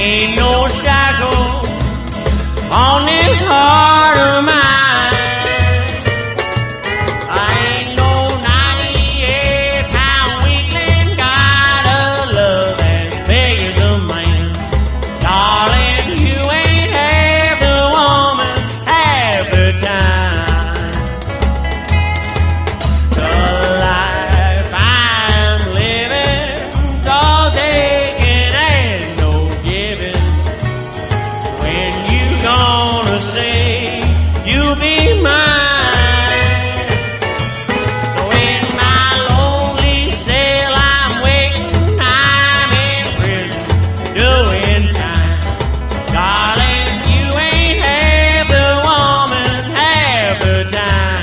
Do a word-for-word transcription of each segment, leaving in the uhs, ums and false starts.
ain't no shackle on this heart of mine. I ain't no ninety-eight pound weakling, got a love as big as a man. Darling, you ain't half the woman, half the time. The life I'm living's all taking and no giving. When you gonna say you'll be mine? So in my lonely cell I'm waiting, I'm in prison doing time. Darling, you ain't half the woman, half the time.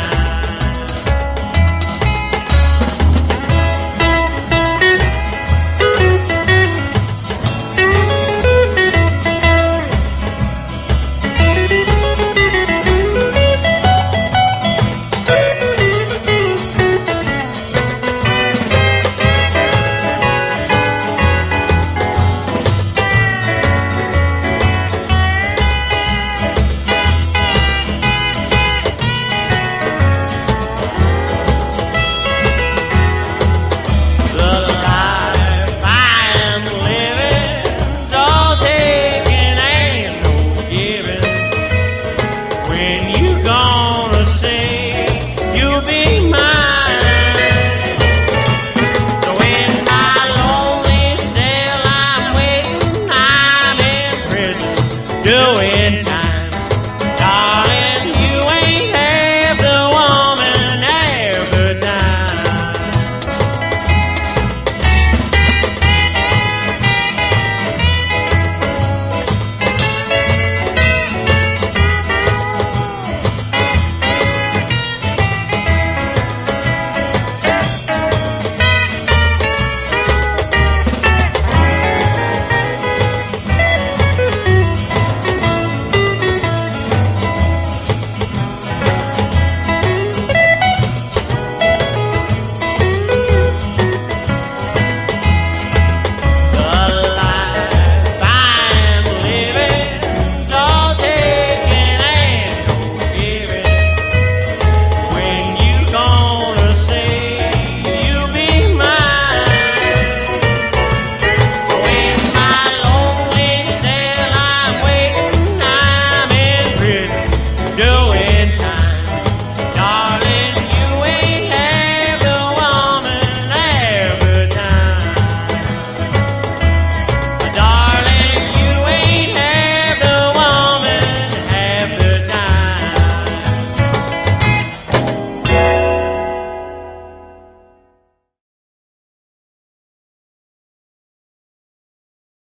The life I'm living's all taking and no giving. When you gonna say you'll be mine? So in my lonely cell I'm waiting, I'm in prison doing